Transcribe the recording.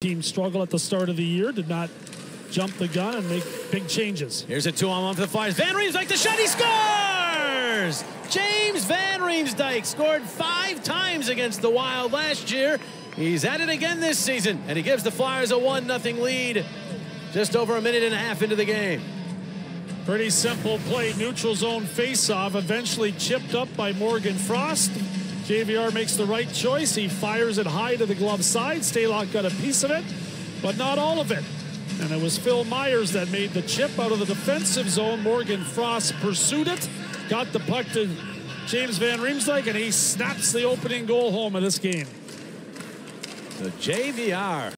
team struggle at the start of the year, did not jump the gun and make big changes. Here's a 2-on-1 for the Flyers. Van Riemsdyk, the shot, he scores! James Van Riemsdyk scored 5 times against the Wild last year. He's at it again this season, and he gives the Flyers a 1-0 lead just over a minute and a half into the game. Pretty simple play, neutral zone faceoff, eventually chipped up by Morgan Frost. JVR makes the right choice. He fires it high to the glove side. Stalock got a piece of it, but not all of it. And it was Phil Myers that made the chip out of the defensive zone. Morgan Frost pursued it, got the puck to James Van Riemsdyk, and he snaps the opening goal home of this game. So JVR